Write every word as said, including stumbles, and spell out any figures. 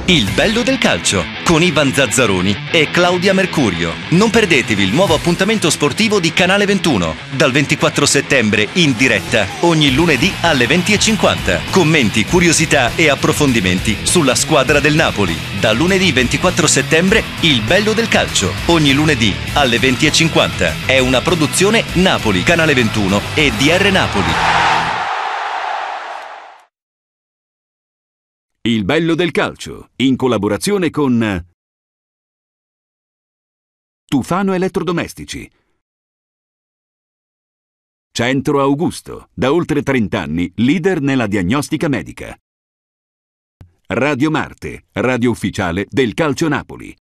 Il bello del calcio con Ivan Zazzaroni e Claudia Mercurio. Non perdetevi il nuovo appuntamento sportivo di Canale ventuno dal ventiquattro settembre in diretta ogni lunedì alle venti e cinquanta. Commenti, curiosità e approfondimenti sulla squadra del Napoli. Da lunedì ventiquattro settembre Il bello del calcio ogni lunedì alle venti e cinquanta. È una produzione Napoli, Canale ventuno e D R Napoli. Il bello del calcio, in collaborazione con Tufano Elettrodomestici. Centro Augusto, da oltre trenta anni, leader nella diagnostica medica. Radio Marte, radio ufficiale del Calcio Napoli.